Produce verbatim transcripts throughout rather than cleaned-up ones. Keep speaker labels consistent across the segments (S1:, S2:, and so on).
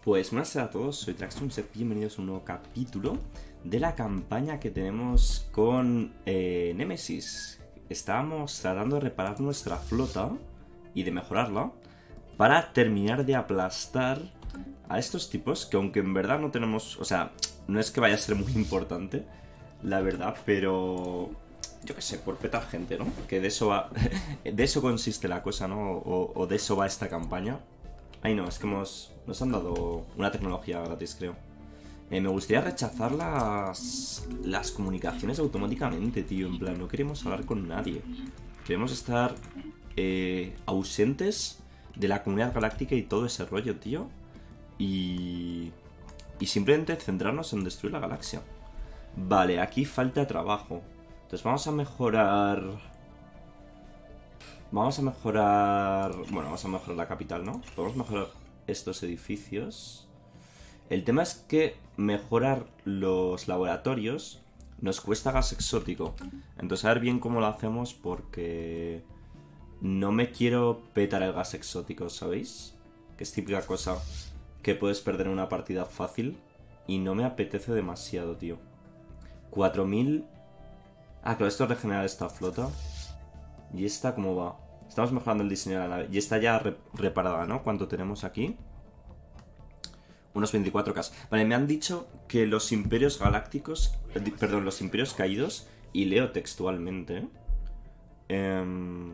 S1: Pues buenas a todos, soy Traxxon, sed bienvenidos a un nuevo capítulo de la campaña que tenemos con eh, Nemesis. Estábamos tratando de reparar nuestra flota y de mejorarla para terminar de aplastar a estos tipos que, aunque en verdad no tenemos, o sea, no es que vaya a ser muy importante, la verdad, pero yo qué sé, por petar gente, ¿no? Que de eso va, de eso consiste la cosa, ¿no? O, o de eso va esta campaña. Ay, no, es que hemos, nos han dado una tecnología gratis, creo. Eh, me gustaría rechazar las, las comunicaciones automáticamente, tío. En plan, no queremos hablar con nadie. Queremos estar eh, ausentes de la comunidad galáctica y todo ese rollo, tío. Y, y simplemente centrarnos en destruir la galaxia. Vale, aquí falta trabajo. Entonces vamos a mejorar... Vamos a mejorar... Bueno, vamos a mejorar la capital, ¿no? Podemos mejorar estos edificios. El tema es que mejorar los laboratorios nos cuesta gas exótico. Entonces a ver bien cómo lo hacemos porque... No me quiero petar el gas exótico, ¿sabéis? Que es típica cosa que puedes perder en una partida fácil. Y no me apetece demasiado, tío. cuatro mil... Ah, claro, esto es regenerar esta flota. ¿Y esta cómo va? Estamos mejorando el diseño de la nave. Y está ya re reparada, ¿no? ¿Cuánto tenemos aquí? Unos veinticuatro K. Vale, me han dicho que los imperios galácticos... Eh, perdón, los imperios caídos... Y leo textualmente... Eh,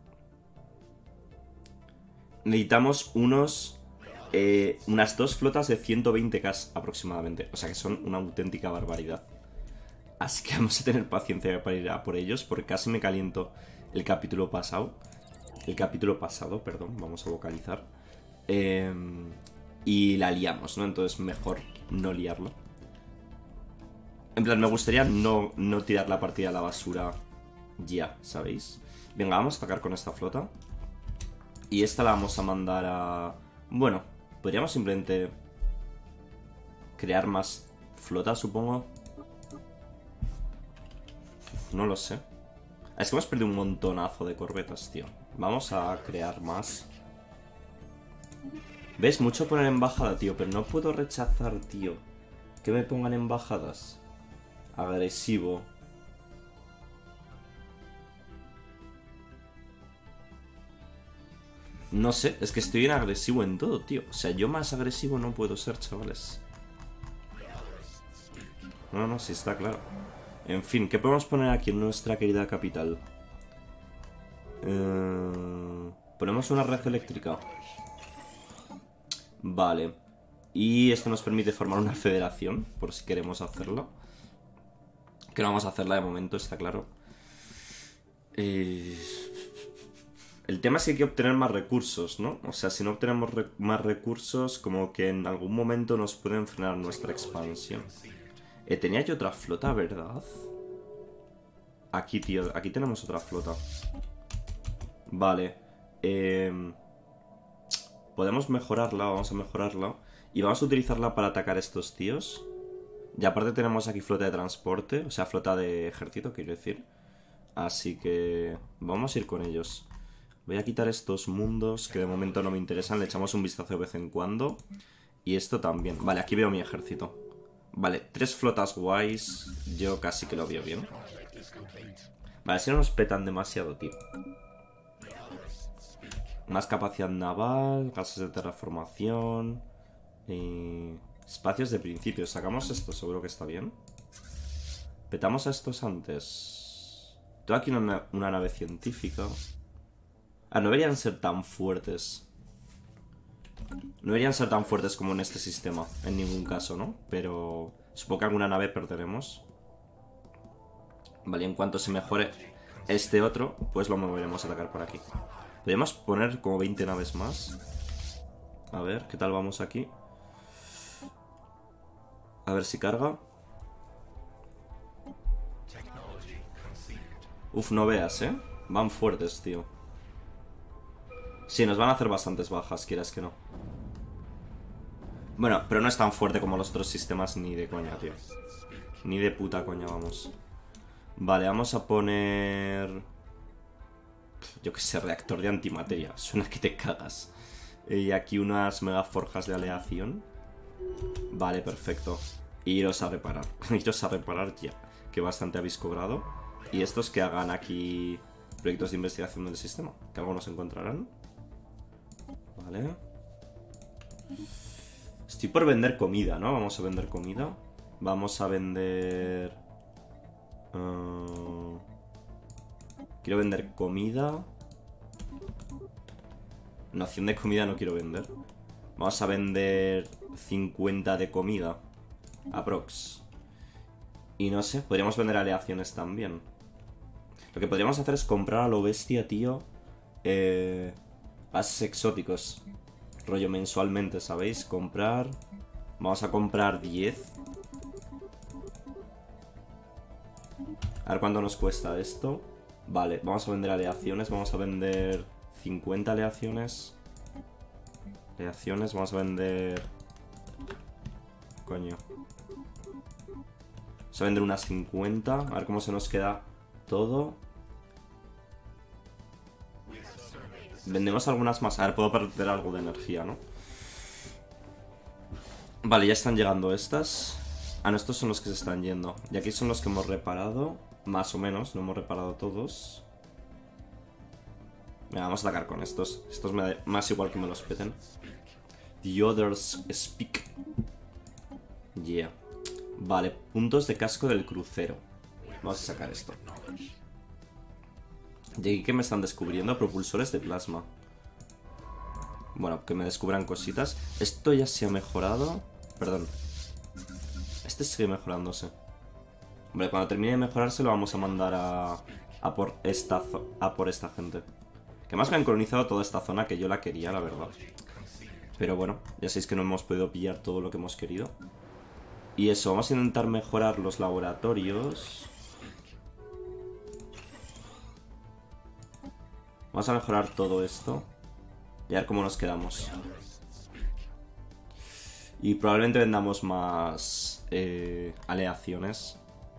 S1: necesitamos unos... Eh, unas dos flotas de ciento veinte K aproximadamente. O sea que son una auténtica barbaridad. Así que vamos a tener paciencia para ir a por ellos, porque casi me caliento el capítulo pasado. El capítulo pasado, perdón, vamos a vocalizar. Eh, y la liamos, ¿no? Entonces mejor no liarla. En plan, me gustaría no, no tirar la partida a la basura ya, ¿sabéis? Venga, vamos a atacar con esta flota. Y esta la vamos a mandar a... Bueno, podríamos simplemente crear más flotas, supongo. No lo sé. Es que hemos perdido un montonazo de corbetas, tío. Vamos a crear más. ¿Ves? Mucho poner embajada, tío. Pero no puedo rechazar, tío. Que me pongan embajadas. Agresivo. No sé, es que estoy bien agresivo en todo, tío. O sea, yo más agresivo no puedo ser, chavales. No, no, sí está claro. En fin, ¿qué podemos poner aquí en nuestra querida capital? Eh, ponemos una red eléctrica. Vale. Y esto nos permite formar una federación, por si queremos hacerlo. Que no vamos a hacerla de momento, está claro. Eh... El tema es que hay que obtener más recursos, ¿no? O sea, si no obtenemos re más recursos, como que en algún momento nos pueden frenar nuestra expansión. Eh, tenía yo otra flota, ¿verdad? Aquí, tío, aquí tenemos otra flota. Vale. Eh, podemos mejorarla, vamos a mejorarla. Y vamos a utilizarla para atacar a estos tíos. Y aparte tenemos aquí flota de transporte, o sea, flota de ejército, quiero decir. Así que vamos a ir con ellos. Voy a quitar estos mundos que de momento no me interesan. Le echamos un vistazo de vez en cuando. Y esto también. Vale, aquí veo mi ejército. Vale, tres flotas guays. Yo casi que lo veo bien. Vale, si no nos petan demasiado, tío. Más capacidad naval, gases de terraformación. Y... espacios de principio. Sacamos esto, seguro que está bien. Petamos a estos antes. Tengo aquí una, una nave científica. Ah, no deberían ser tan fuertes. No deberían ser tan fuertes como en este sistema, en ningún caso, ¿no? Pero supongo que alguna nave perderemos. Vale, en cuanto se mejore este otro, pues lo moveremos a atacar por aquí. Podríamos poner como veinte naves más. A ver, ¿qué tal vamos aquí? A ver si carga. Uf, no veas, ¿eh? Van fuertes, tío. Sí, nos van a hacer bastantes bajas, quieras que no. Bueno, pero no es tan fuerte como los otros sistemas ni de coña, tío. Ni de puta coña, vamos. Vale, vamos a poner... Yo qué sé, reactor de antimateria. Suena que te cagas. Y aquí unas megaforjas de aleación. Vale, perfecto. Iros a reparar. Iros a reparar ya. Que bastante habéis cobrado. Y estos que hagan aquí proyectos de investigación del sistema. Que algunos encontrarán. Vale. Estoy por vender comida, ¿no? Vamos a vender comida. Vamos a vender... Uh... Quiero vender comida. Noción de comida no quiero vender. Vamos a vender cincuenta de comida. Aprox. Y no sé, podríamos vender aleaciones también. Lo que podríamos hacer es comprar a lo bestia, tío. Eh, gases exóticos. Rollo mensualmente, ¿sabéis? Comprar... Vamos a comprar diez. A ver cuánto nos cuesta esto. Vale, vamos a vender aleaciones. Vamos a vender cincuenta aleaciones. Aleaciones, vamos a vender... Coño. Vamos a vender unas cincuenta. A ver cómo se nos queda todo. Vendemos algunas más. A ver, puedo perder algo de energía, ¿no? Vale, ya están llegando estas. Ah, no, estos son los que se están yendo. Y aquí son los que hemos reparado. Más o menos, no hemos reparado todos. Venga, vamos a atacar con estos. Estos me da más igual que me los peten. The others speak. Yeah. Vale, puntos de casco del crucero. Vamos a sacar esto. Y aquí que me están descubriendo propulsores de plasma. Bueno, que me descubran cositas. Esto ya se ha mejorado. Perdón. Este sigue mejorándose. Hombre, cuando termine de mejorarse lo vamos a mandar a, a, por esta, a por esta gente. Que más me han colonizado toda esta zona que yo la quería, la verdad. Pero bueno, ya sabéis que no hemos podido pillar todo lo que hemos querido. Y eso, vamos a intentar mejorar los laboratorios. Vamos a mejorar todo esto. Y a ver cómo nos quedamos. Y probablemente vendamos más eh, aleaciones.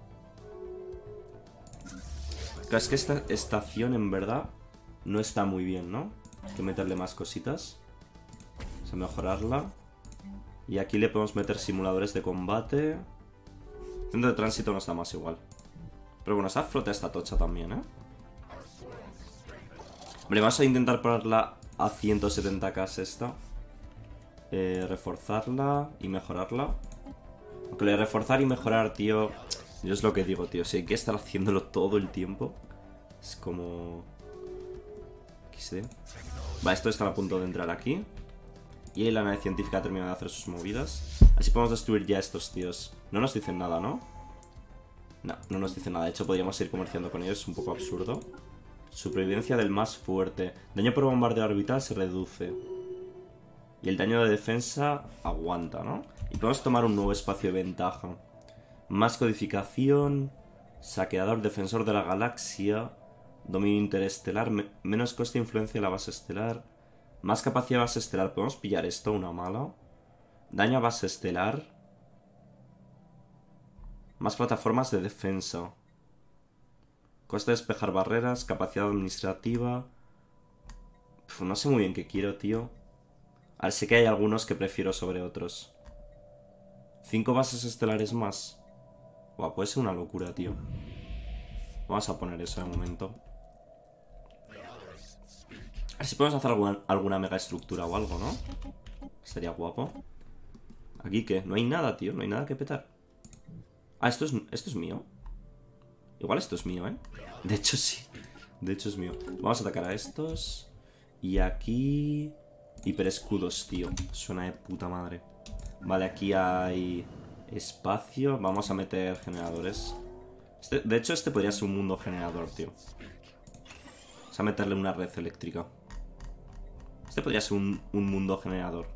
S1: Claro, es que esta estación en verdad no está muy bien, ¿no? Hay que meterle más cositas. Vamos a mejorarla. Y aquí le podemos meter simuladores de combate. Centro de tránsito nos da más igual. Pero bueno, esa flota está tocha también, ¿eh? Hombre, vamos a intentar ponerla a ciento setenta K esta. Eh, reforzarla y mejorarla. Aunque lo de reforzar y mejorar, tío... Yo es lo que digo, tío. Si hay que estar haciéndolo todo el tiempo. Es como... ¿Qué sé? Vale, esto está a punto de entrar aquí. Y la nave científica ha terminado de hacer sus movidas. Así podemos destruir ya a estos tíos. No nos dicen nada, ¿no? No, no nos dicen nada. De hecho, podríamos ir comerciando con ellos. Es un poco absurdo. Supervivencia del más fuerte. Daño por bombardeo orbital se reduce. Y el daño de defensa aguanta, ¿no? Y podemos tomar un nuevo espacio de ventaja. Más codificación. Saqueador, defensor de la galaxia. Dominio interestelar. Me menos coste e influencia de la base estelar. Más capacidad de base estelar. ¿Podemos pillar esto? Una mala. Daño a base estelar. Más plataformas de defensa. Coste de despejar barreras. Capacidad administrativa. Uf, no sé muy bien qué quiero, tío. A ver, sé que hay algunos que prefiero sobre otros. Cinco bases estelares más. Buah, puede ser una locura, tío. Vamos a poner eso de momento. A ver si podemos hacer alguna, alguna mega estructura o algo, ¿no? Estaría guapo. ¿Aquí qué? No hay nada, tío. No hay nada que petar. Ah, esto es, esto es mío. Igual esto es mío, ¿eh? De hecho, sí. De hecho, es mío. Vamos a atacar a estos. Y aquí... Hiperescudos, tío. Suena de puta madre. Vale, aquí hay... espacio. Vamos a meter generadores. Este, de hecho, este podría ser un mundo generador, tío. Vamos a meterle una red eléctrica. Este podría ser un, un mundo generador.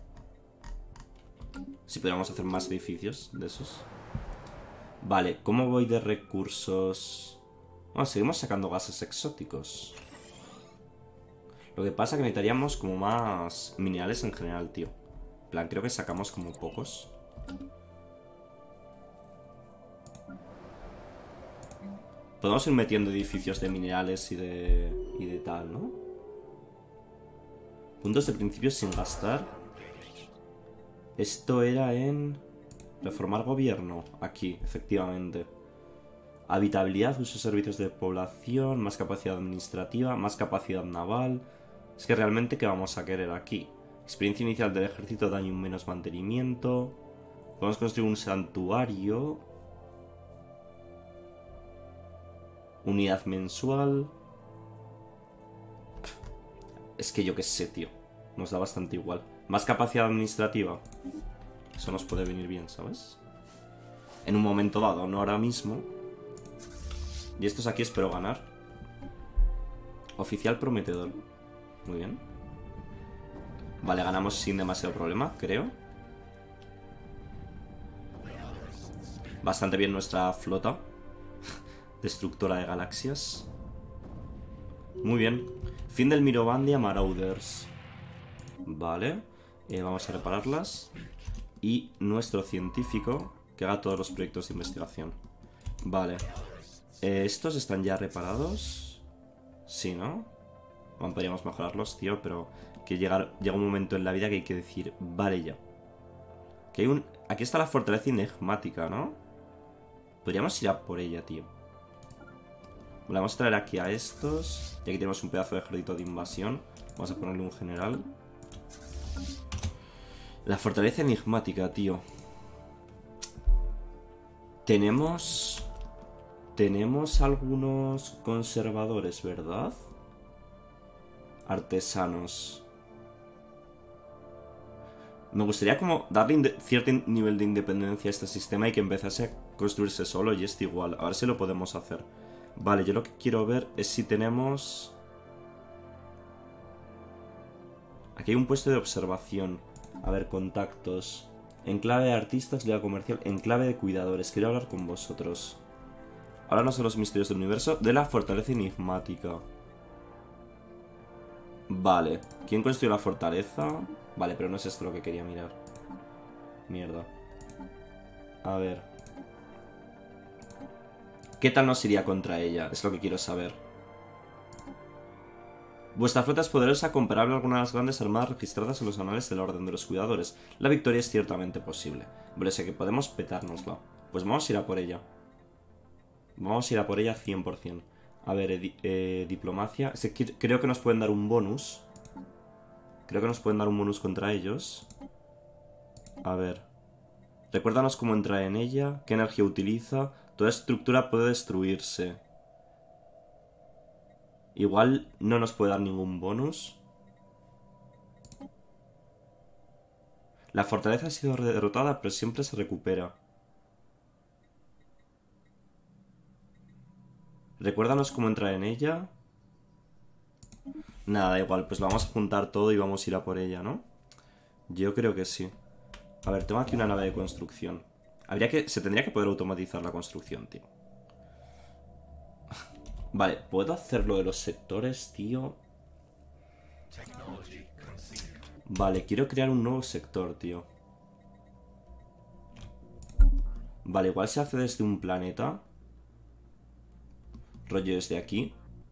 S1: Si pudiéramos hacer más edificios de esos. Vale, ¿cómo voy de recursos? Bueno, seguimos sacando gases exóticos. Lo que pasa es que necesitaríamos como más minerales en general, tío. En plan, creo que sacamos como pocos. Podemos ir metiendo edificios de minerales y de... y de tal, ¿no? Puntos de principio sin gastar. Esto era en... Reformar gobierno. Aquí, efectivamente. Habitabilidad, uso de servicios de población, más capacidad administrativa, más capacidad naval. Es que realmente, ¿qué vamos a querer aquí? Experiencia inicial del ejército, daño menos mantenimiento. Podemos construir un santuario. Unidad mensual. Es que yo qué sé, tío. Nos da bastante igual. Más capacidad administrativa. Eso nos puede venir bien, ¿sabes? En un momento dado, no ahora mismo. Y estos aquí espero ganar. Oficial prometedor. Muy bien. Vale, ganamos sin demasiado problema, creo. Bastante bien nuestra flota. Destructora de galaxias. Muy bien. Fin del Mirobandia Marauders. Vale. Eh, vamos a repararlas. Y nuestro científico que haga todos los proyectos de investigación. Vale. Eh, ¿Estos están ya reparados? Sí, ¿no? Bueno, podríamos mejorarlos, tío, pero que llegar, llega un momento en la vida que hay que decir, vale ya. Que hay un... Aquí está la fortaleza enigmática, ¿no? Podríamos ir a por ella, tío. Vale, vamos a traer aquí a estos. Y aquí tenemos un pedazo de ejército de invasión. Vamos a ponerle un general. La fortaleza enigmática, tío. Tenemos... Tenemos algunos conservadores, ¿verdad? Artesanos. Me gustaría como darle cierto nivel de independencia a este sistema y que empezase a construirse solo y este igual. A ver si lo podemos hacer. Vale, yo lo que quiero ver es si tenemos... Aquí hay un puesto de observación. A ver, contactos. Enclave de artistas, liga comercial, enclave de cuidadores. Quiero hablar con vosotros. Háblanos de los misterios del universo, de la fortaleza enigmática. Vale. ¿Quién construyó la fortaleza? Vale, pero no es esto lo que quería mirar. Mierda. A ver. ¿Qué tal nos iría contra ella? Es lo que quiero saber. Vuestra flota es poderosa, comparable a algunas de las grandes armadas registradas en los anales de la Orden de los Cuidadores. La victoria es ciertamente posible. Pero sé que podemos petárnosla. Pues vamos a ir a por ella. Vamos a ir a por ella cien por cien. A ver, eh, eh, diplomacia. Es que creo que nos pueden dar un bonus. Creo que nos pueden dar un bonus contra ellos. A ver. Recuérdanos cómo entrar en ella. ¿Qué energía utiliza? Toda estructura puede destruirse. Igual no nos puede dar ningún bonus. La fortaleza ha sido derrotada, pero siempre se recupera. Recuérdanos cómo entrar en ella. Nada, da igual, pues vamos a juntar todo y vamos a ir a por ella, ¿no? Yo creo que sí. A ver, tengo aquí una nave de construcción. Habría que... Se tendría que poder automatizar la construcción, tío. Vale, ¿puedo hacer lo de los sectores, tío? Vale, quiero crear un nuevo sector, tío. Vale, igual se hace desde un planeta. Rollo desde aquí.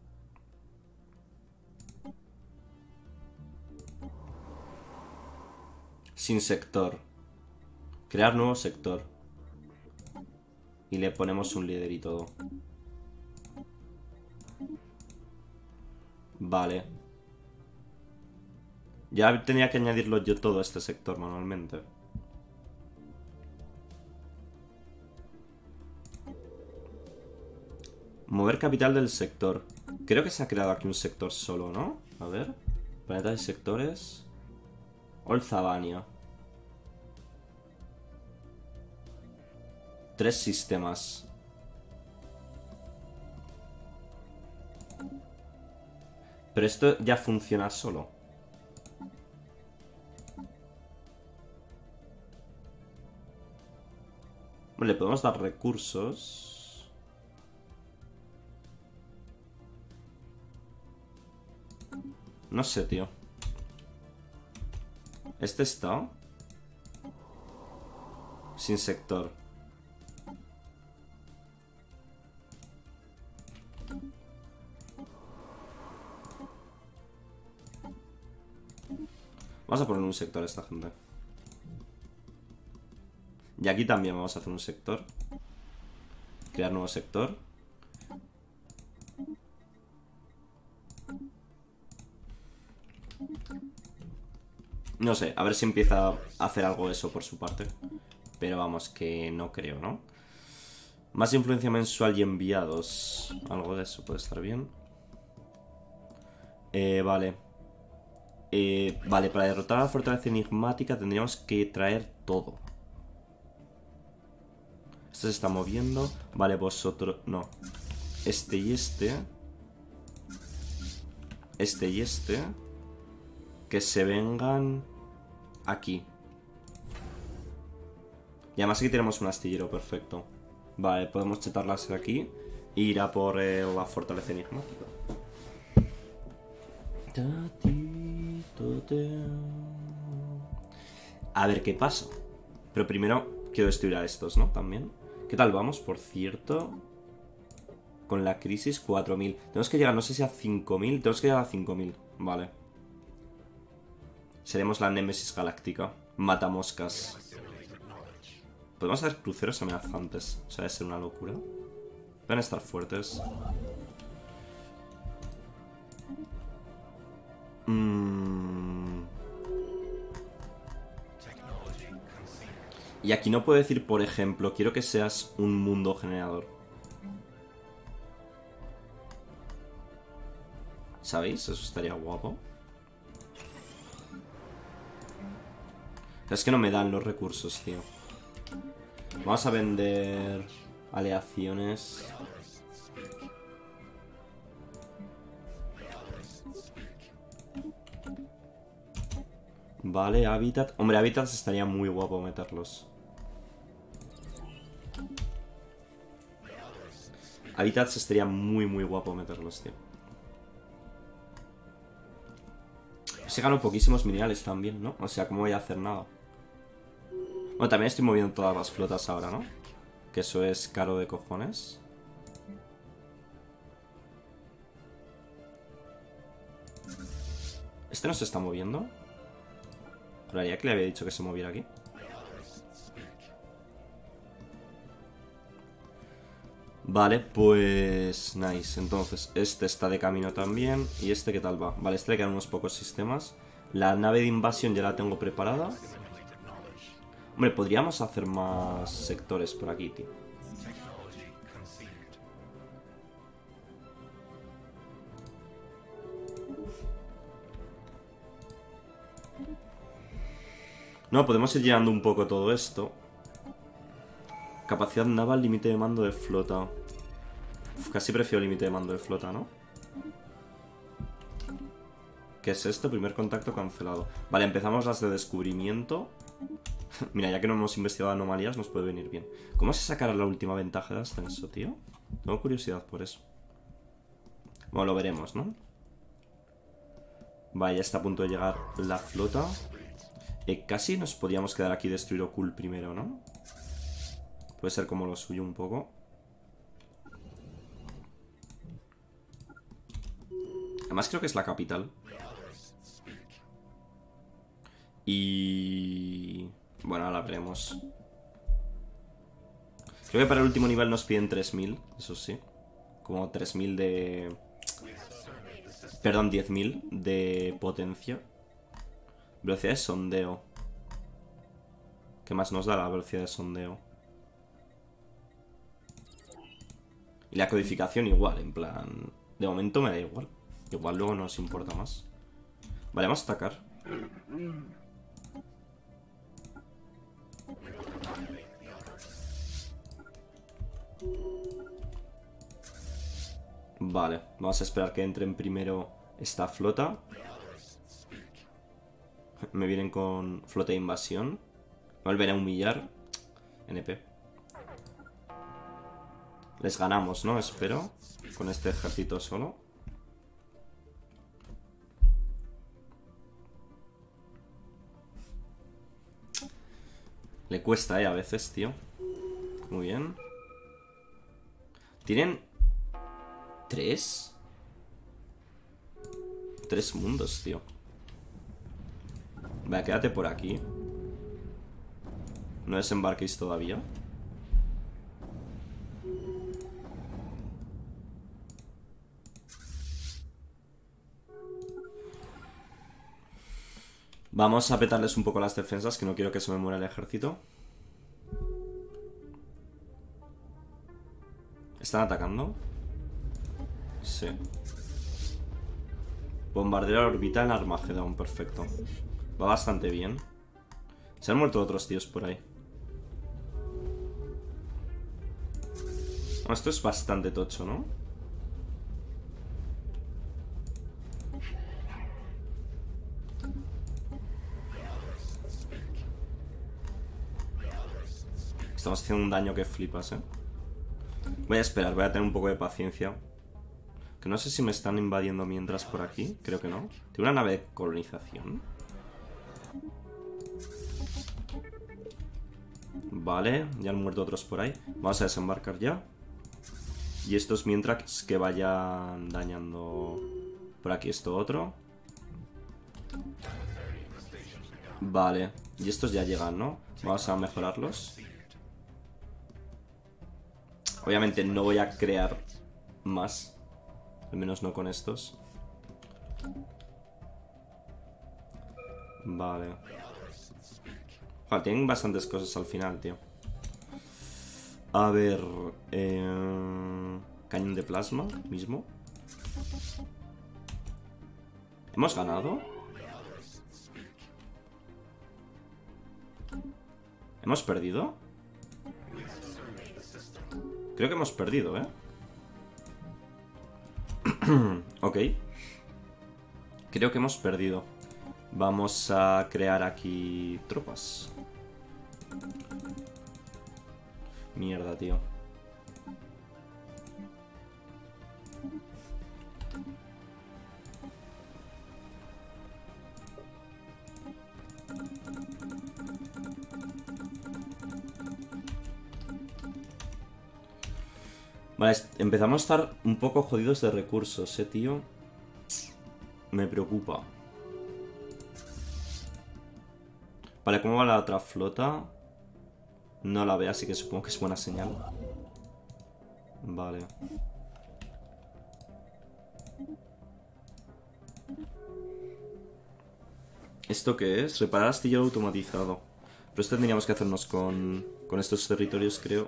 S1: Sin sector. Crear nuevo sector. Y le ponemos un líder y todo. Vale. Ya tenía que añadirlo yo todo a este sector manualmente. Mover capital del sector. Creo que se ha creado aquí un sector solo, ¿no? A ver. Planeta de sectores. Olzabania. Tres sistemas. Pero esto ya funciona solo. Bueno, le podemos dar recursos. No sé, tío. Este está sin sector. Vamos a poner un sector a esta gente. Y aquí también vamos a hacer un sector. Crear nuevo sector. No sé, a ver si empieza a hacer algo eso por su parte. Pero vamos, que no creo, ¿no? Más influencia mensual y enviados. Algo de eso puede estar bien. Eh, vale. Eh, vale, para derrotar a la fortaleza enigmática tendríamos que traer todo. Este se está moviendo. Vale, vosotros... No. Este y este. Este y este. Que se vengan aquí. Y además aquí tenemos un astillero perfecto. Vale, podemos chetarlas aquí e ir a por eh, la fortaleza enigmática. A ver qué pasa. Pero primero quiero destruir a estos, ¿no? También. ¿Qué tal vamos, por cierto? Con la crisis, cuatro mil. Tenemos que llegar, no sé si a cinco mil. Tenemos que llegar a cinco mil. Vale. Seremos la Némesis Galáctica. Matamoscas. Podemos hacer cruceros amenazantes. O sea, debe ser una locura. Van a estar fuertes. Mm. Y aquí no puedo decir, por ejemplo, quiero que seas un mundo generador. ¿Sabéis? Eso estaría guapo. Es que no me dan los recursos, tío. Vamos a vender aleaciones. Vale, hábitat. Hombre, hábitats estaría muy guapo meterlos. Hábitats estaría muy, muy guapo meterlos, tío. Se gano poquísimos minerales también, ¿no? O sea, ¿cómo voy a hacer nada? Bueno, también estoy moviendo todas las flotas ahora, ¿no? Que eso es caro de cojones. ¿Este no se está moviendo? Juraría que le había dicho que se moviera aquí. Vale, pues... Nice. Entonces, este está de camino también. ¿Y este qué tal va? Vale, este le quedan unos pocos sistemas. La nave de invasión ya la tengo preparada. Hombre, podríamos hacer más sectores por aquí, tío. No, podemos ir llenando un poco todo esto. Capacidad naval, límite de mando de flota. Uf, casi prefiero límite de mando de flota, ¿no? ¿Qué es esto? Primer contacto cancelado. Vale, empezamos las de descubrimiento. Mira, ya que no hemos investigado anomalías, nos puede venir bien. ¿Cómo se sacará la última ventaja de ascenso, tío? Tengo curiosidad por eso. Bueno, lo veremos, ¿no? Vale, ya está a punto de llegar la flota. Eh, casi nos podíamos quedar aquí y destruir Okul primero, ¿no? Puede ser como lo suyo un poco. Además creo que es la capital. Y... bueno, ahora veremos. Creo que para el último nivel nos piden tres mil, eso sí. Como tres mil de... Perdón, diez mil de potencia. Velocidad de sondeo. ¿Qué más nos da la velocidad de sondeo? Y la codificación igual, en plan... De momento me da igual. Igual luego nos importa más. Vale, vamos a atacar. Vale, vamos a esperar que entren primero esta flota. Me vienen con flota de invasión. Me vuelven a humillar. N P. Les ganamos, ¿no? Espero. Con este ejército solo. Le cuesta, ¿eh? A veces, tío. Muy bien. Tienen... ¿Tres? Tres mundos, tío. Vale, quédate por aquí. No desembarquéis todavía. Vamos a petarles un poco las defensas, que no quiero que se me muera el ejército. ¿Están atacando? Sí. Bombardero orbital en Armagedón, perfecto. Va bastante bien. Se han muerto otros tíos por ahí. Esto es bastante tocho, ¿no? Estamos haciendo un daño que flipas, ¿eh? Voy a esperar, voy a tener un poco de paciencia. Que no sé si me están invadiendo mientras por aquí. Creo que no. Tiene una nave de colonización. Vale, ya han muerto otros por ahí. Vamos a desembarcar ya. Y estos mientras que vayan dañando por aquí esto otro. Vale, y estos ya llegan, ¿no? Vamos a mejorarlos. Obviamente no voy a crear más. Al menos no con estos. Vale. Joder, tienen bastantes cosas al final, tío. A ver... Eh... Cañón de plasma, mismo. ¿Hemos ganado? ¿Hemos perdido? Creo que hemos perdido, ¿eh? Ok. Creo que hemos perdido. Vamos a crear aquí tropas. Mierda, tío. Vale, empezamos a estar un poco jodidos de recursos, eh, tío. Me preocupa. Vale, ¿cómo va la otra flota? No la veo, así que supongo que es buena señal. Vale. ¿Esto qué es? Reparar astillero automatizado. Pero esto tendríamos que hacernos con, con estos territorios, creo.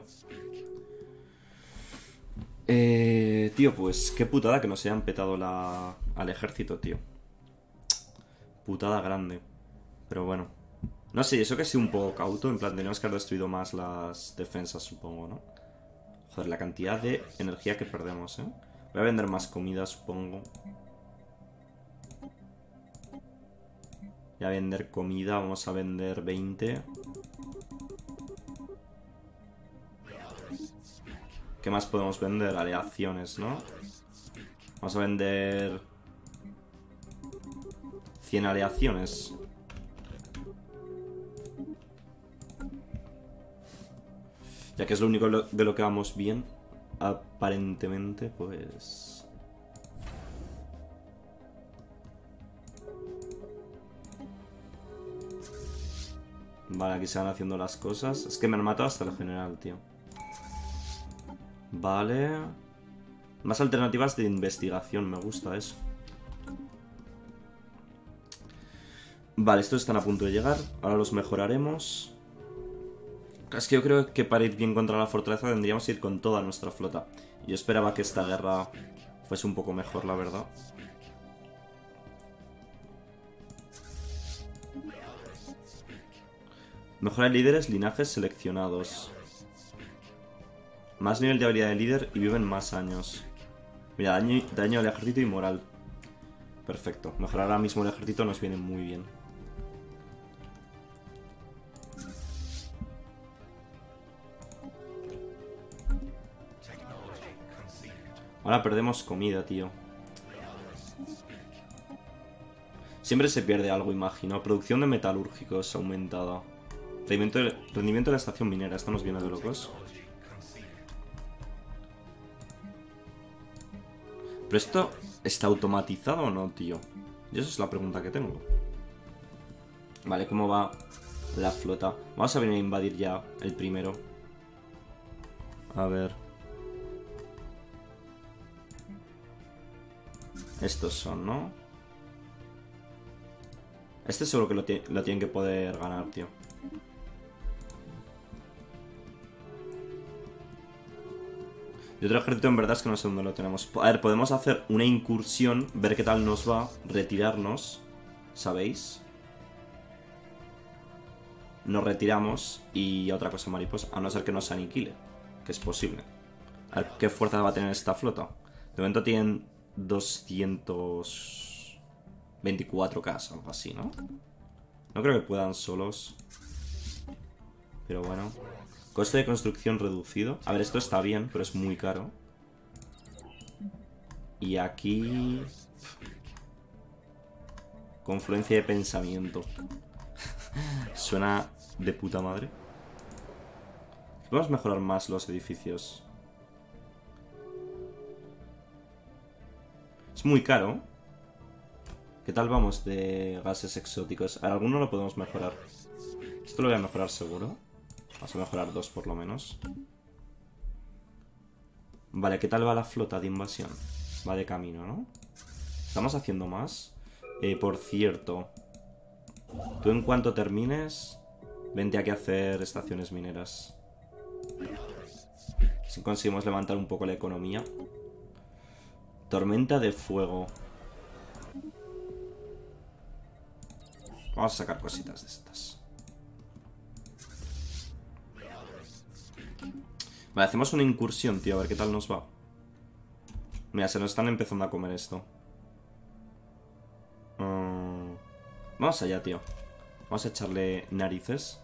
S1: Eh, tío, pues qué putada que nos hayan petado la, al ejército, tío. Putada grande. Pero bueno. No sé, eso que ha sido un poco cauto. En plan, tenemos que haber destruido más las defensas, supongo, ¿no? Joder, la cantidad de energía que perdemos, ¿eh? Voy a vender más comida, supongo. Voy a vender comida, vamos a vender veinte. ¿Qué más podemos vender? Aleaciones, ¿no? Vamos a vender cien aleaciones. Ya que es lo único de lo que vamos bien, aparentemente, pues... Vale, aquí se van haciendo las cosas. Es que me han matado hasta el general, tío. Vale. Más alternativas de investigación, me gusta eso. Vale, estos están a punto de llegar. Ahora los mejoraremos. Es que yo creo que para ir bien contra la fortaleza tendríamos que ir con toda nuestra flota. Y yo esperaba que esta guerra fuese un poco mejor, la verdad. Mejora de líderes, linajes seleccionados. Más nivel de habilidad de líder y viven más años. Mira, daño, daño al ejército y moral. Perfecto. Mejorar ahora mismo el ejército nos viene muy bien. Ahora perdemos comida, tío. Siempre se pierde algo, imagino. Producción de metalúrgicos aumentada. Rendimiento de, rendimiento de la estación minera. Estamos viendo de locos. ¿Pero esto está automatizado o no, tío? Y esa es la pregunta que tengo. Vale, ¿cómo va la flota. Vamos a venir a invadir ya el primero. A ver. Estos son, ¿no? Este seguro que lo, lo tienen que poder ganar, tío. Y otro ejército en verdad es que no sé dónde lo tenemos. A ver, podemos hacer una incursión, ver qué tal nos va, retirarnos, ¿sabéis? Nos retiramos y otra cosa mariposa, a no ser que nos aniquile, que es posible. A ver qué fuerza va a tener esta flota. De momento tienen doscientos veinticuatro K, algo así, ¿no? No creo que puedan solos. Pero bueno. Coste de construcción reducido. A ver, esto está bien, pero es muy caro. Y aquí... confluencia de pensamiento. Suena de puta madre. Podemos mejorar más los edificios. Es muy caro. ¿Qué tal vamos de gases exóticos? A ver, alguno lo podemos mejorar. Esto lo voy a mejorar seguro. Vamos a mejorar dos por lo menos. Vale, ¿qué tal va la flota de invasión? Va de camino, ¿no? ¿Estamos haciendo más? Eh, por cierto, tú en cuanto termines, vente aquí a hacer estaciones mineras. Si conseguimos levantar un poco la economía. Tormenta de fuego. Vamos a sacar cositas de estas. Vale, hacemos una incursión, tío, a ver qué tal nos va. Mira, se nos están empezando a comer esto. Uh... Vamos allá, tío. Vamos a echarle narices.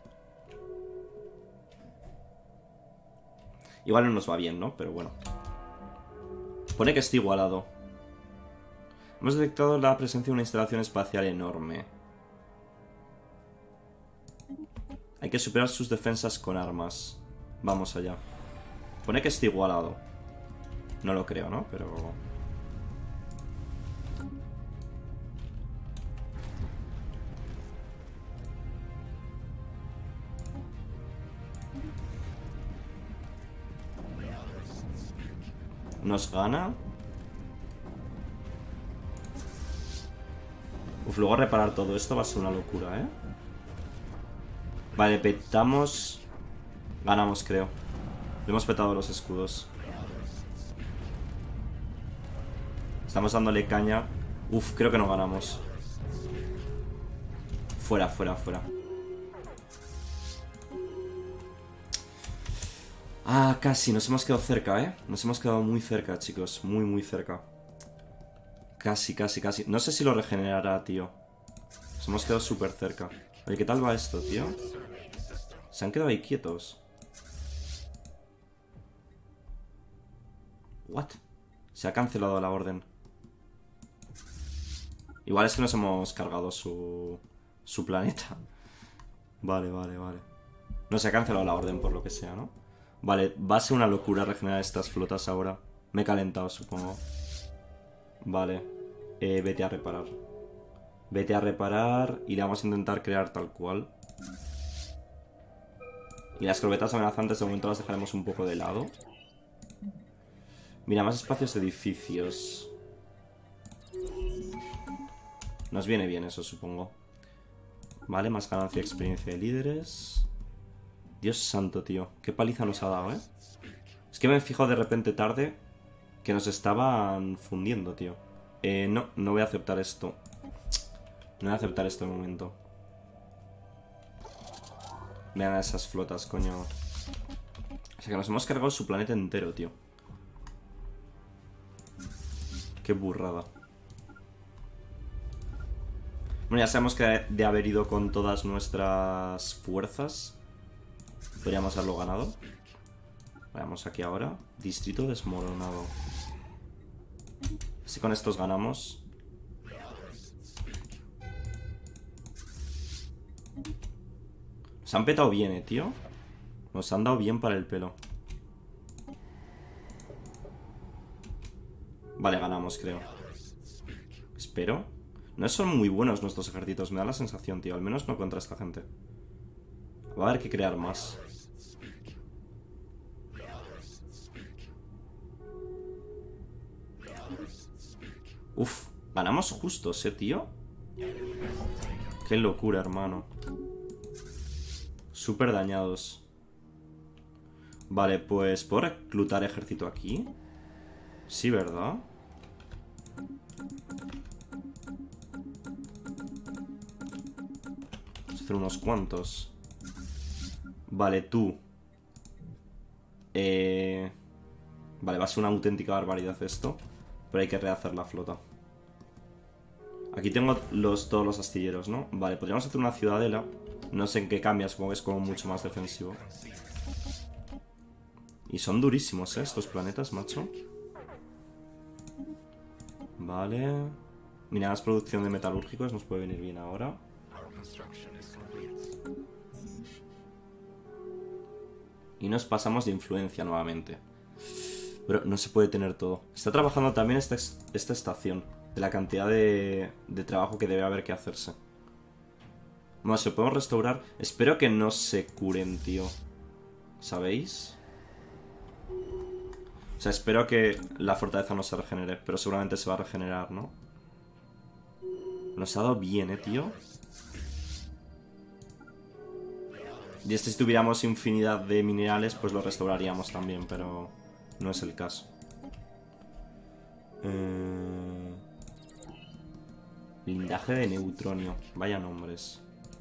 S1: Igual no nos va bien, ¿no? Pero bueno. Pone que está igualado. Hemos detectado la presencia de una instalación espacial enorme. Hay que superar sus defensas con armas. Vamos allá. Pone que está igualado. No lo creo, ¿no? Pero... ¿nos gana? Uf, luego reparar todo esto va a ser una locura, ¿eh? Vale, petamos... ganamos, creo. Le hemos petado los escudos. Estamos dándole caña. Uf, creo que no ganamos. Fuera, fuera, fuera. Ah, casi, nos hemos quedado cerca, ¿eh? Nos hemos quedado muy cerca, chicos. Muy, muy cerca. Casi, casi, casi. No sé si lo regenerará, tío. Nos hemos quedado súper cerca. Oye, ¿qué tal va esto, tío? Se han quedado ahí quietos. What? Se ha cancelado la orden. Igual es que nos hemos cargado su... su planeta. Vale, vale, vale. No, se ha cancelado la orden por lo que sea, ¿no? Vale, va a ser una locura regenerar estas flotas ahora. Me he calentado, supongo. Vale. Eh, vete a reparar. Vete a reparar y le vamos a intentar crear tal cual. Y las corbetas amenazantes de momento las dejaremos un poco de lado. Mira, más espacios de edificios. Nos viene bien eso, supongo. Vale, más ganancia de experiencia de líderes. Dios santo, tío. Qué paliza nos ha dado, ¿eh? Es que me he fijado de repente tarde que nos estaban fundiendo, tío. Eh, no, no voy a aceptar esto. No voy a aceptar esto de momento. Vean a esas flotas, coño. O sea que nos hemos cargado su planeta entero, tío. Qué burrada. Bueno, ya sabemos que de haber ido con todas nuestras fuerzas podríamos haberlo ganado. Veamos aquí ahora. Distrito desmoronado. Si con estos ganamos. Nos han petado bien, eh, tío. Nos han dado bien para el pelo. Vale, ganamos, creo. Espero. No son muy buenos nuestros ejércitos, me da la sensación, tío. Al menos no contra esta gente. Va a haber que crear más. Uf, ganamos justos, eh, tío. Qué locura, hermano. Súper dañados. Vale, pues ¿puedo reclutar ejército aquí? Sí, ¿verdad? Vamos a hacer unos cuantos. Vale, tú. Eh... Vale, va a ser una auténtica barbaridad esto. Pero hay que rehacer la flota. Aquí tengo los, todos los astilleros, ¿no? Vale, podríamos hacer una ciudadela. No sé en qué cambia, supongo que es como mucho más defensivo. Y son durísimos, ¿eh? Estos planetas, macho. Vale. Mira, más producción de metalúrgicos nos puede venir bien ahora. Y nos pasamos de influencia nuevamente. Pero no se puede tener todo. Está trabajando también esta, esta estación. De la cantidad de, de trabajo que debe haber que hacerse. Bueno, se podemos restaurar. Espero que no se curen, tío. ¿Sabéis? O sea, espero que la fortaleza no se regenere. Pero seguramente se va a regenerar, ¿no? Nos ha dado bien, eh, tío. Y este, si tuviéramos infinidad de minerales, pues lo restauraríamos también, pero no es el caso. Eh... Blindaje de neutronio. Vaya nombres.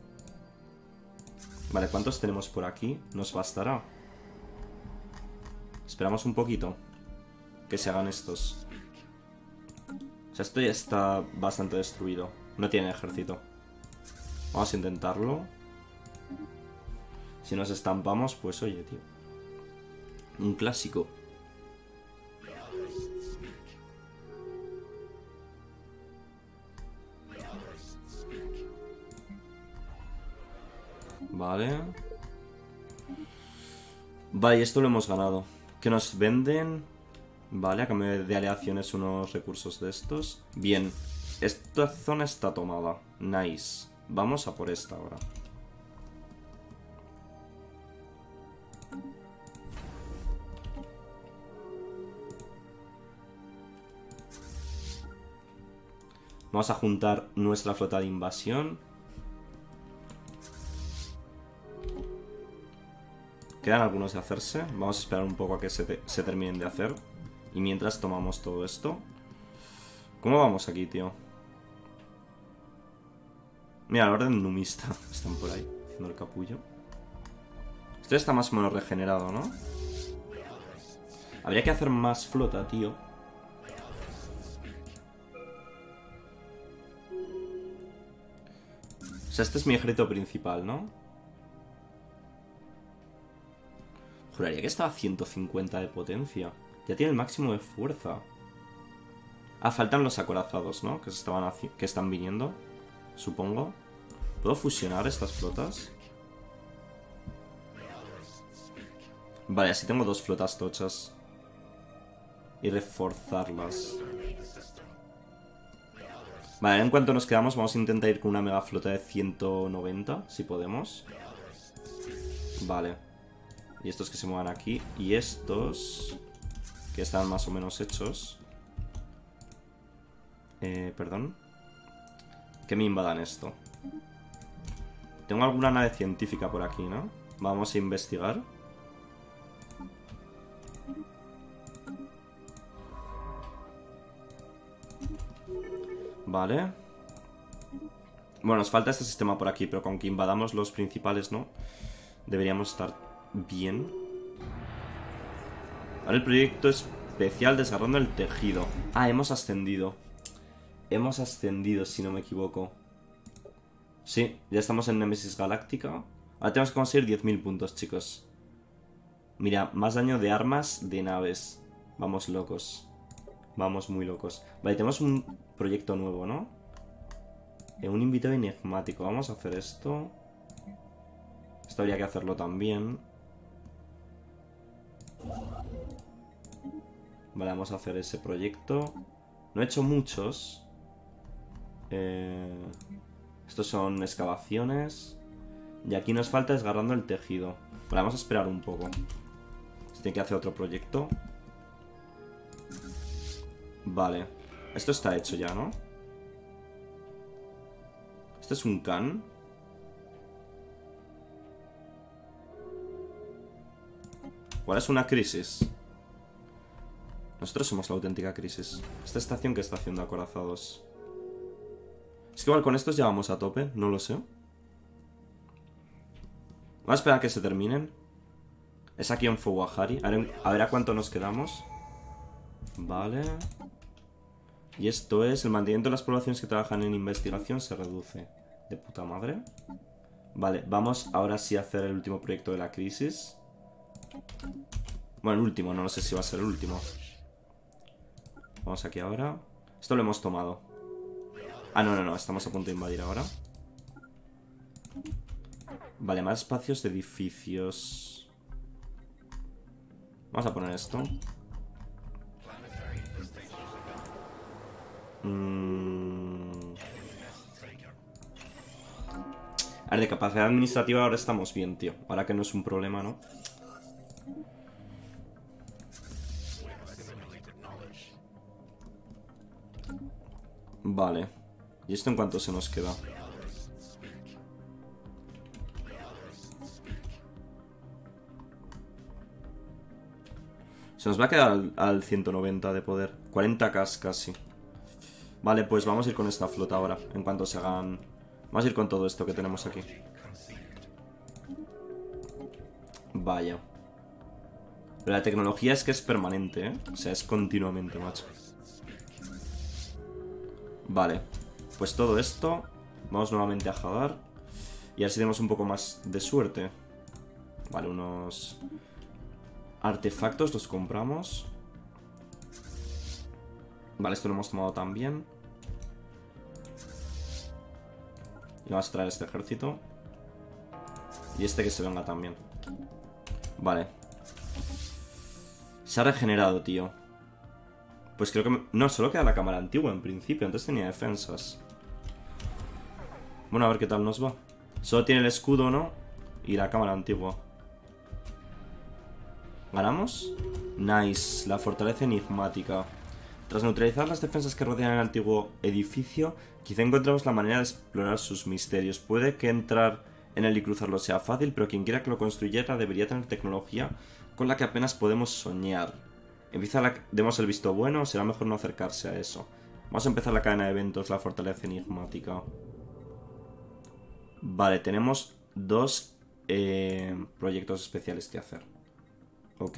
S1: Vale, ¿cuántos tenemos por aquí? ¿Nos bastará? Esperamos un poquito. Que se hagan estos. O sea, esto ya está bastante destruido. No tiene ejército. Vamos a intentarlo. Si nos estampamos, pues oye, tío. Un clásico. Vale. Vale, y esto lo hemos ganado. Que nos venden... Vale, a cambio de aleaciones unos recursos de estos. Bien. Esta zona está tomada. Nice. Vamos a por esta ahora. Vamos a juntar nuestra flota de invasión. Quedan algunos de hacerse. Vamos a esperar un poco a que se, te se terminen de hacer. Y mientras tomamos todo esto. ¿Cómo vamos aquí, tío? Mira, la orden numista. Están por ahí, haciendo el capullo. Esto está más o menos regenerado, ¿no? Habría que hacer más flota, tío. O sea, este es mi ejército principal, ¿no? Juraría que estaba a ciento cincuenta de potencia. Ya tiene el máximo de fuerza. Ah, faltan los acorazados, ¿no? Que, se estaban que están viniendo, supongo. ¿Puedo fusionar estas flotas? Vale, así tengo dos flotas tochas. Y reforzarlas. Vale, en cuanto nos quedamos vamos a intentar ir con una mega flota de ciento noventa, si podemos. Vale. Y estos que se muevan aquí. Y estos... que están más o menos hechos. Eh, perdón. Que me invadan esto. Tengo alguna nave científica por aquí, ¿no? Vamos a investigar. Vale. Bueno, nos falta este sistema por aquí, pero con que invadamos los principales, ¿no? Deberíamos estar bien. Ahora el proyecto especial desgarrando el tejido. Ah, hemos ascendido. Hemos ascendido, si no me equivoco. Sí, ya estamos en Némesis Galáctica. Ahora tenemos que conseguir diez mil puntos, chicos. Mira, más daño de armas de naves. Vamos locos. Vamos muy locos. Vale, tenemos un proyecto nuevo, ¿no? Eh, un invitado enigmático. Vamos a hacer esto. Esto habría que hacerlo también. Vale, vamos a hacer ese proyecto. No he hecho muchos. Eh, estos son excavaciones. Y aquí nos falta desgarrando el tejido. Vale, vamos a esperar un poco. Se tiene que hacer otro proyecto. Vale. Esto está hecho ya, ¿no? Esto es un can. ¿Cuál es una crisis? Nosotros somos la auténtica crisis. ¿Esta estación qué está haciendo acorazados? Es que igual con estos ya vamos a tope, no lo sé. Vamos a esperar a que se terminen. Es aquí en Fuwahari. A ver, a ver a cuánto nos quedamos. Vale. Y esto es, el mantenimiento de las poblaciones que trabajan en investigación se reduce. De puta madre. Vale, vamos ahora sí a hacer el último proyecto de la crisis. Bueno, el último, no, no sé si va a ser el último. Vamos aquí ahora. Esto lo hemos tomado. Ah, no, no, no, estamos a punto de invadir ahora. Vale, más espacios de edificios. Vamos a poner esto. Mm. A ver, de capacidad administrativa ahora estamos bien, tío. Ahora que no es un problema, ¿no? Vale. ¿Y esto en cuánto se nos queda? Se nos va a quedar al, al ciento noventa de poder. cuarenta K casi. Vale, pues vamos a ir con esta flota ahora. En cuanto se hagan... Vamos a ir con todo esto que tenemos aquí. Vaya. Pero la tecnología es que es permanente, ¿eh? O sea, es continuamente, macho. Vale. Pues todo esto. Vamos nuevamente a Hadar. Y a ver si tenemos un poco más de suerte. Vale, unos... artefactos los compramos. Vale, esto lo hemos tomado también. Y vamos a traer este ejército. Y este que se venga también. Vale. Se ha regenerado, tío. Pues creo que... Me... No, solo queda la cámara antigua en principio. Antes tenía defensas. Bueno, a ver qué tal nos va. Solo tiene el escudo, ¿no? Y la cámara antigua. ¿Ganamos? Nice. La fortaleza enigmática. Tras neutralizar las defensas que rodean el antiguo edificio, quizá encontremos la manera de explorar sus misterios. Puede que entrar en él y cruzarlo sea fácil, pero quien quiera que lo construyera debería tener tecnología con la que apenas podemos soñar. Empieza la... Demos el visto bueno, será mejor no acercarse a eso. Vamos a empezar la cadena de eventos, la fortaleza enigmática. Vale, tenemos dos eh, proyectos especiales que hacer. Ok.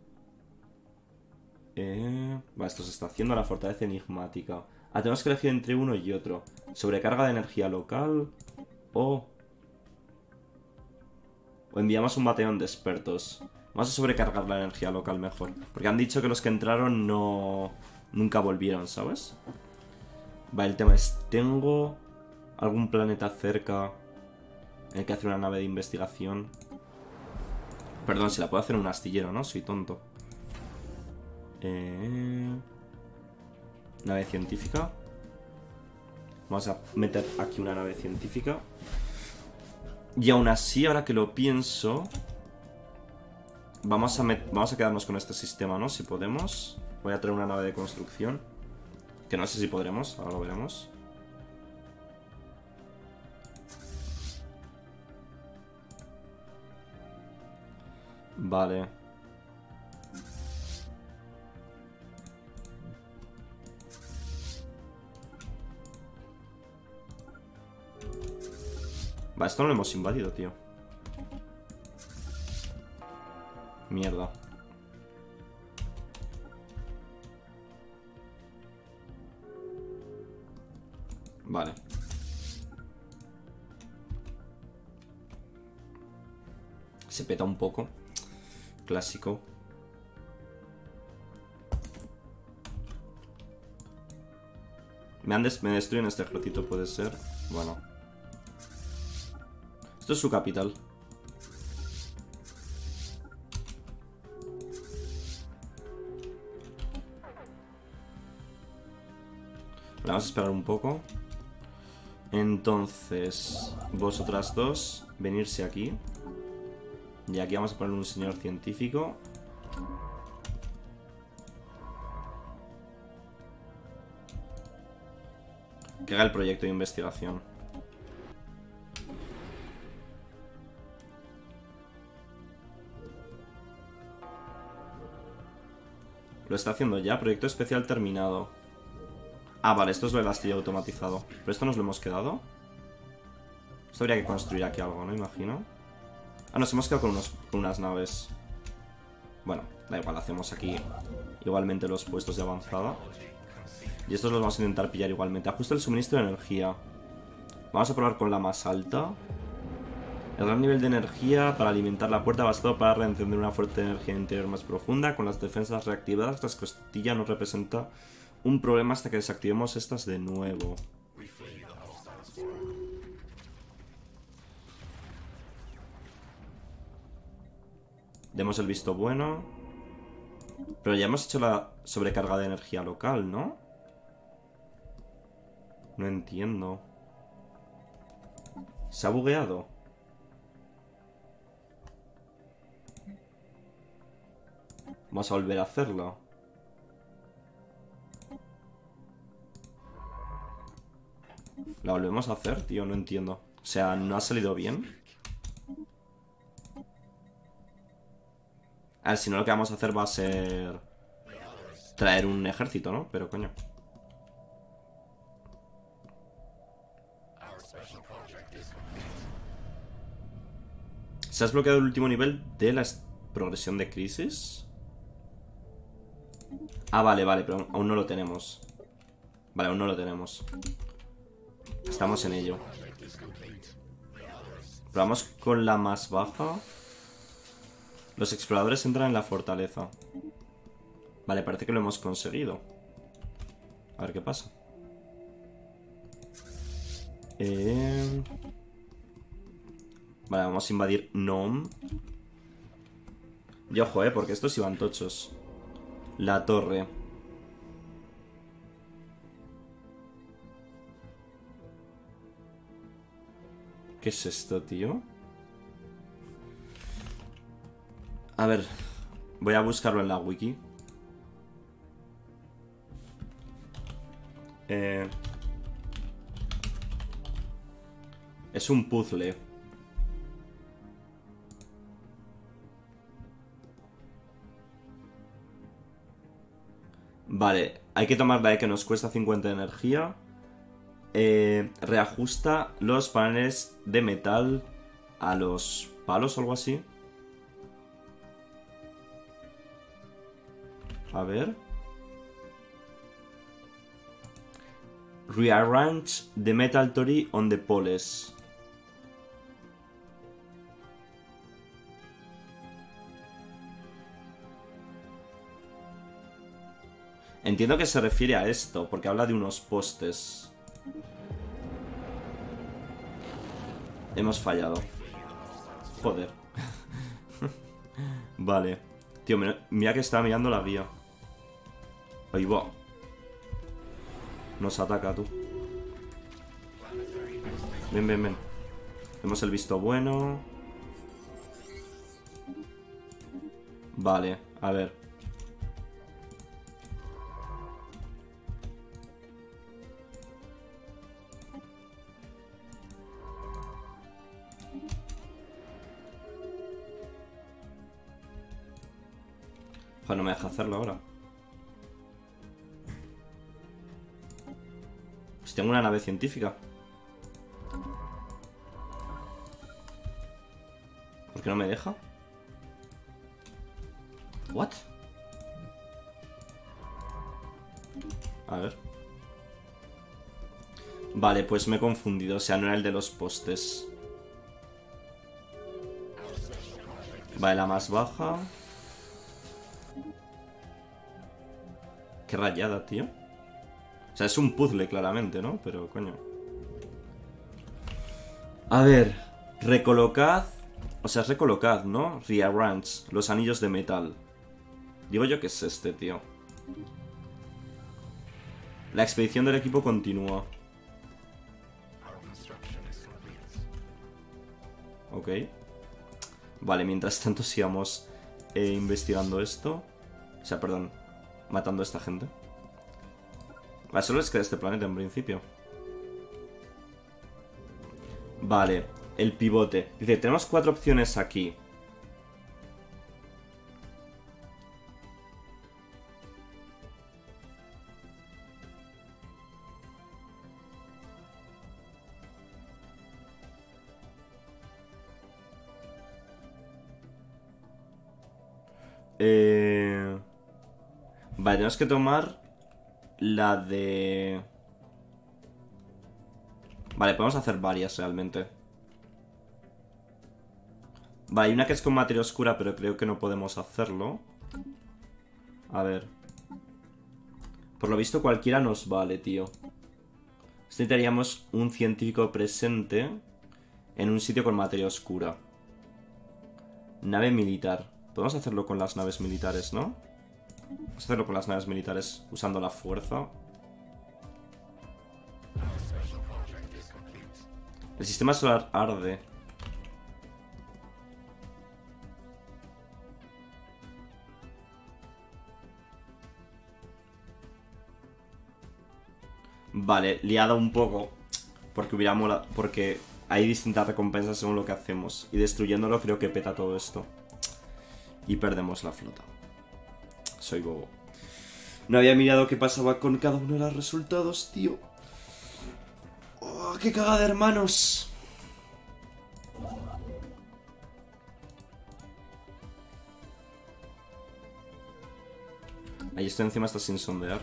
S1: Eh... Vale, esto se está haciendo, la fortaleza enigmática. Ah, tenemos que elegir entre uno y otro. Sobrecarga de energía local. O... O enviamos un batallón de expertos. Vamos a sobrecargar la energía local mejor. Porque han dicho que los que entraron no... Nunca volvieron, ¿sabes? Vale, el tema es... ¿Tengo algún planeta cerca en el que hacer una nave de investigación? Perdón, si la puedo hacer en un astillero, ¿no? Soy tonto. Eh... Nave científica. Vamos a meter aquí una nave científica. Y aún así, ahora que lo pienso... Vamos a, vamos a quedarnos con este sistema, ¿no? Si podemos. Voy a traer una nave de construcción. Que no sé si podremos, ahora lo veremos. Vale. Vale, esto no lo hemos invadido, tío. Mierda. Vale. Se peta un poco. Clásico. Me, han des me destruyen este ejército, puede ser. Bueno. Esto es su capital. Vamos a esperar un poco. Entonces, vosotras dos, venirse aquí. Y aquí vamos a poner un señor científico. Que haga el proyecto de investigación. Lo está haciendo ya. Proyecto especial terminado. Ah, vale, esto es lo del astilla automatizado. Pero esto nos lo hemos quedado. Esto habría que construir aquí algo, ¿no? Imagino. Ah, nos hemos quedado con, unos, con unas naves. Bueno, da igual, hacemos aquí igualmente los puestos de avanzada. Y estos los vamos a intentar pillar igualmente. Ajusta el suministro de energía. Vamos a probar con la más alta. El gran nivel de energía para alimentar la puerta bastado para reencender una fuerte energía interior más profunda. Con las defensas reactivadas, la escotilla no representa un problema hasta que desactivemos estas de nuevo. Demos el visto bueno. Pero ya hemos hecho la sobrecarga de energía local, ¿no? No entiendo. ¿Se ha bugueado? Vamos a volver a hacerlo. ¿La volvemos a hacer, tío? No entiendo. O sea, ¿no ha salido bien? A ver, si no, lo que vamos a hacer va a ser traer un ejército, ¿no? Pero coño. ¿Se ha desbloqueado el último nivel de la progresión de crisis? Ah, vale, vale, pero aún no lo tenemos. Vale, aún no lo tenemos. Estamos en ello. Pero vamos con la más baja. Los exploradores entran en la fortaleza. Vale, parece que lo hemos conseguido. A ver qué pasa. Eh... Vale, vamos a invadir Nome. Y ojo, eh, porque estos iban tochos. La torre. ¿Qué es esto, tío? A ver, voy a buscarlo en la wiki. Eh... Es un puzzle. Vale, hay que tomar la E que nos cuesta cincuenta de energía. Eh, reajusta los paneles de metal a los palos o algo así. A ver. Rearrange the metal tori on the poles. Entiendo que se refiere a esto, porque habla de unos postes. Hemos fallado. Joder. Vale. Tío, mira que estaba mirando la guía. Ahí va. Nos ataca, tú. Ven, ven, ven. Hemos el visto bueno. Vale, a ver. Joder, no me deja hacerlo ahora. Pues tengo una nave científica. ¿Por qué no me deja? ¿What? A ver. Vale, pues me he confundido. O sea, no era el de los postes. Vale, la más baja. Qué rayada, tío. O sea, es un puzzle claramente, ¿no? Pero, coño. A ver. Recolocad. O sea, es recolocad, ¿no? Rearrange los anillos de metal. Digo yo que es este, tío. La expedición del equipo continúa. Ok. Vale, mientras tanto sigamos eh, investigando esto. O sea, perdón, matando a esta gente. Vale, solo les queda este planeta en principio. Vale, el pivote. Dice, tenemos cuatro opciones aquí. Eh... Vale, tenemos que tomar la de... Vale, podemos hacer varias realmente. Vale, hay una que es con materia oscura, pero creo que no podemos hacerlo. A ver. Por lo visto cualquiera nos vale, tío. Necesitaríamos un científico presente en un sitio con materia oscura. Nave militar. Podemos hacerlo con las naves militares, ¿no? Vamos a hacerlo con las naves militares usando la fuerza. El sistema solar arde. Vale, liado un poco. Porque hubiera molado. Porque hay distintas recompensas según lo que hacemos. Y destruyéndolo creo que peta todo esto. Y perdemos la flota. Soy bobo. No había mirado qué pasaba con cada uno de los resultados, tío. Oh, ¡qué cagada, hermanos! Ahí esto encima está sin sondear.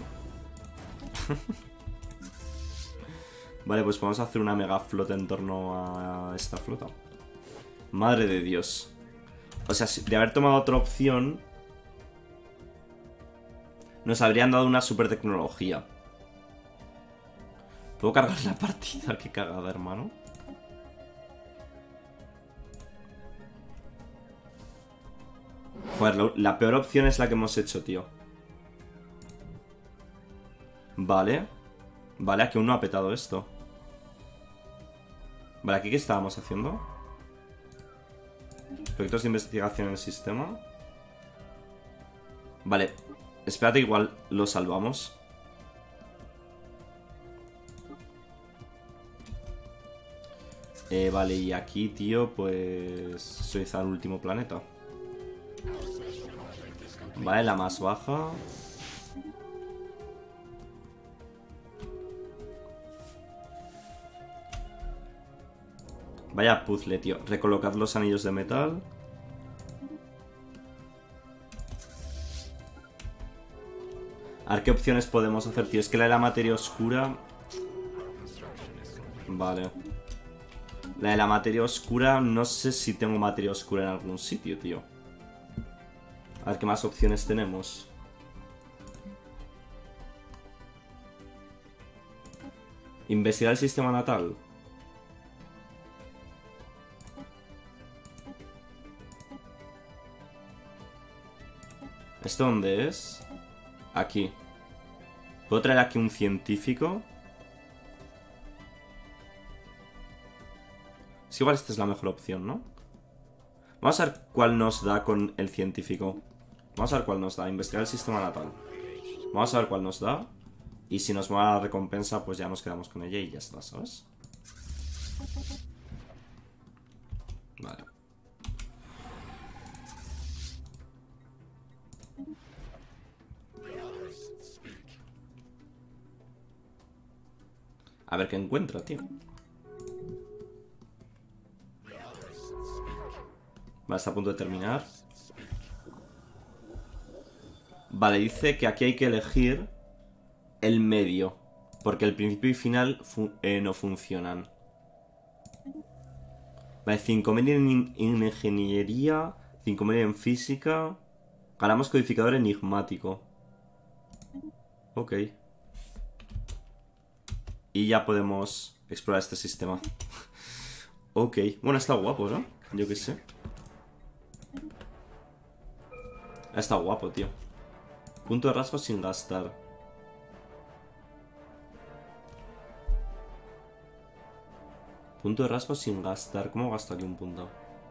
S1: Vale, pues vamos a hacer una mega flota en torno a esta flota. Madre de Dios. O sea, de haber tomado otra opción, nos habrían dado una super tecnología. ¿Puedo cargar la partida? Qué cagada, hermano. Joder, lo, la peor opción es la que hemos hecho, tío. Vale. Vale, aquí aún no ha petado esto. Vale, ¿aquí qué estábamos haciendo? Proyectos de investigación en el sistema. Vale. Espérate, igual lo salvamos. Eh, vale, y aquí, tío, pues... Suiza, el último planeta. Vale, la más baja. Vaya puzzle, tío. Recolocad los anillos de metal. A ver qué opciones podemos hacer, tío. Es que la de la materia oscura... Vale. La de la materia oscura... No sé si tengo materia oscura en algún sitio, tío. A ver qué más opciones tenemos. Investigar el sistema natal. ¿Esto dónde es? Aquí. ¿Puedo traer aquí un científico? Es que igual esta es la mejor opción, ¿no? Vamos a ver cuál nos da con el científico. Vamos a ver cuál nos da. Investigar el sistema natal. Vamos a ver cuál nos da. Y si nos va la recompensa, pues ya nos quedamos con ella y ya está, ¿sabes? Vale. A ver qué encuentra, tío. Vale, está a punto de terminar. Vale, dice que aquí hay que elegir el medio. Porque el principio y final fu eh, no funcionan. Vale, cinco mil en, en ingeniería, cinco mil en física. Ganamos codificador enigmático. Ok. Y ya podemos explorar este sistema. Ok. Bueno, está guapo, ¿no? Yo qué sé. Está guapo, tío. Punto de rasgos sin gastar. Punto de rasgo sin gastar. ¿Cómo gasto aquí un punto?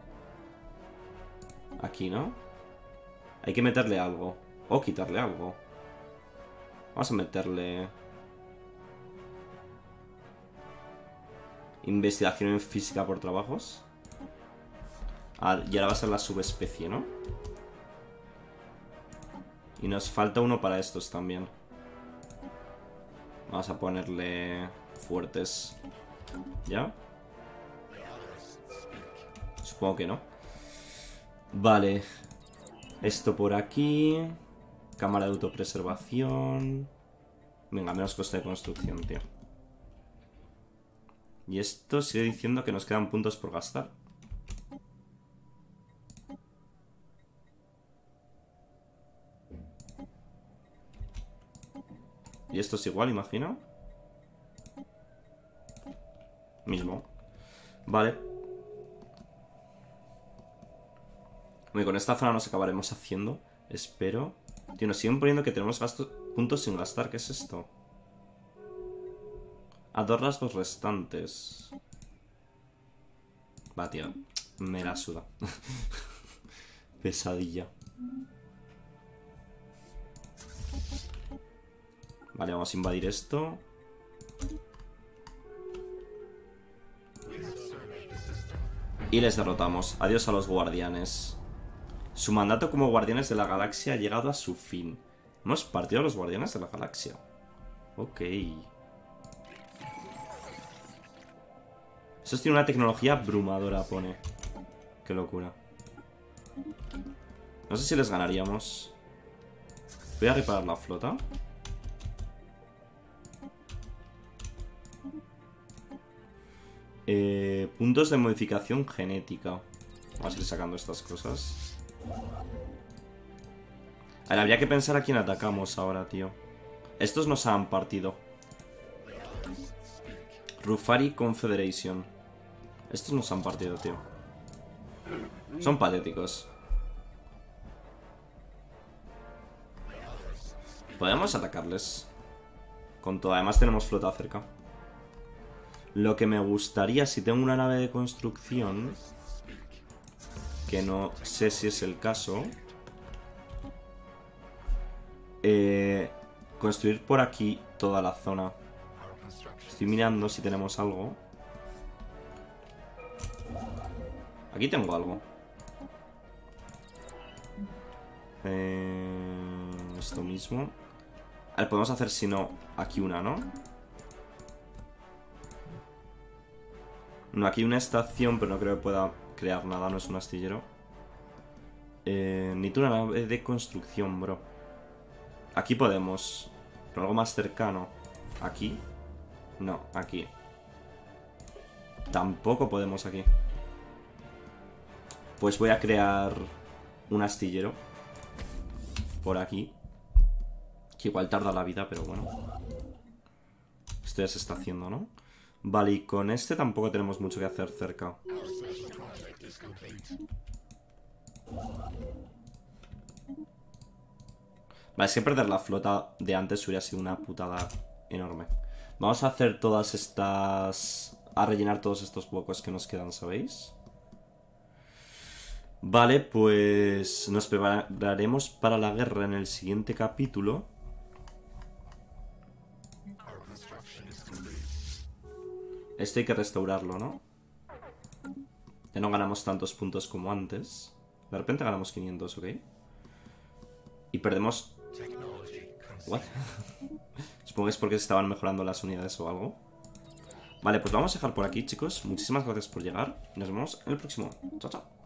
S1: Aquí, ¿no? Hay que meterle algo. O quitarle algo. Vamos a meterle... Investigación en física por trabajos. Ah, y ahora va a ser la subespecie, ¿no? Y nos falta uno para estos también. Vamos a ponerle fuertes. ¿Ya? Supongo que no. Vale. Esto por aquí. Cámara de autopreservación. Venga, menos coste de construcción, tío. Y esto sigue diciendo que nos quedan puntos por gastar. Y esto es igual, imagino. Mismo. Vale. Bueno, con esta zona nos acabaremos haciendo. Espero. Tío, nos siguen poniendo que tenemos gastos, puntos sin gastar. ¿Qué es esto? A dos rasgos restantes. Va, tío. Me la suda. Pesadilla. Vale, vamos a invadir esto. Y les derrotamos. Adiós a los guardianes. Su mandato como guardianes de la galaxia ha llegado a su fin. Hemos partido a los guardianes de la galaxia. Ok. Eso tiene una tecnología abrumadora, pone. Qué locura. No sé si les ganaríamos. Voy a reparar la flota. Eh, puntos de modificación genética. Vamos a ir sacando estas cosas. A ver, habría que pensar a quién atacamos ahora, tío. Estos nos han partido. Rufari Confederation. Estos nos han partido, tío. Son patéticos. Podemos atacarles con todo. Además tenemos flota cerca. Lo que me gustaría, si tengo una nave de construcción, que no sé si es el caso, eh, construir por aquí toda la zona. Estoy mirando si tenemos algo. Aquí tengo algo. Eh, esto mismo. A ver, podemos hacer, si no, aquí una, ¿no? No, aquí una estación, pero no creo que pueda crear nada, no es un astillero. Eh, necesito una nave de construcción, bro. Aquí podemos. Pero algo más cercano. Aquí. No, aquí. Tampoco podemos aquí. Pues voy a crear un astillero por aquí. Que igual tarda la vida, pero bueno. Esto ya se está haciendo, ¿no? Vale, y con este tampoco tenemos mucho que hacer cerca. Vale, es que perder la flota de antes hubiera sido una putada enorme. Vamos a hacer todas estas... A rellenar todos estos huecos que nos quedan, ¿sabéis? Vale, pues nos prepararemos para la guerra en el siguiente capítulo. Este hay que restaurarlo, ¿no? Ya no ganamos tantos puntos como antes. De repente ganamos quinientos, ¿ok? Y perdemos... ¿What? Supongo que es porque se estaban mejorando las unidades o algo. Vale, pues lo vamos a dejar por aquí, chicos. Muchísimas gracias por llegar. Nos vemos en el próximo. Chao, chao.